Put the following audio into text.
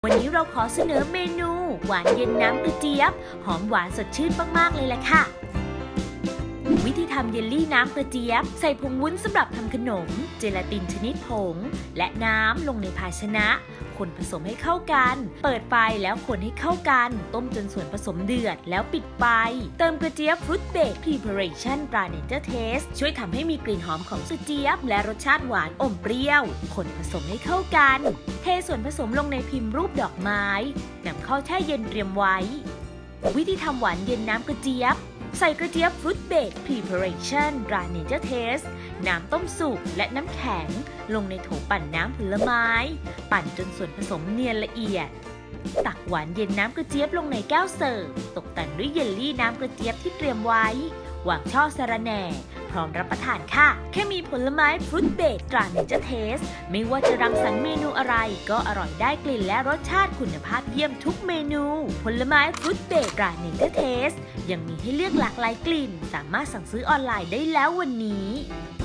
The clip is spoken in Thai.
วันนี้เราขอเสนอเมนูหวานเย็นน้ำกระเจี๊ยบหอมหวานสดชื่นมากๆเลยแหละค่ะวิธีทำเยลลี่น้ำกระเจี๊ยบใส่ผงวุ้นสำหรับทำขนมเจลาตินชนิดผงและน้ำลงในภาชนะคนผสมให้เข้ากันเปิดไฟแล้วคนให้เข้ากันต้มจนส่วนผสมเดือดแล้วปิดไฟเติมกระเจี๊ยบฟรุตเบรดพรีเพอเรชั่นตราเนเจอร์เทสช่วยทำให้มีกลิ่นหอมของกระเจี๊ยบและรสชาติหวานอมเปรี้ยวคนผสมให้เข้ากันเทส่วนผสมลงในพิมพ์รูปดอกไม้นำเข้าแช่เย็นเตรียมไว้วิธีทำหวานเย็นน้ำกระเจี๊ยบใส่กระเจี๊ยบฟรุตเบรดพรีเพอเรชั่นตราเนเจอร์เทสน้ำต้มสุกและน้ำแข็งลงในโถปั่นน้ำผลไม้ปั่นจนส่วนผสมเนียนละเอียดตักหวานเย็นน้ำกระเจี๊ยบลงในแก้วเสิร์ฟตกแต่งด้วยเยลลี่น้ำกระเจี๊ยบที่เตรียมไว้วางช่อสะระแหน่พร้อมรับประทานค่ะแค่มีผลไม้ฟรุตเบรดตราเนเจอร์เทสไม่ว่าจะรังสรรค์เมนูอะไรก็อร่อยได้กลิ่นและรสชาติคุณภาพเยี่ยมทุกเมนูผลไม้ฟรุตเบรดตราเนเจอร์เทสยังมีให้เลือกหลากหลายกลิ่นสามารถสั่งซื้อออนไลน์ได้แล้ววันนี้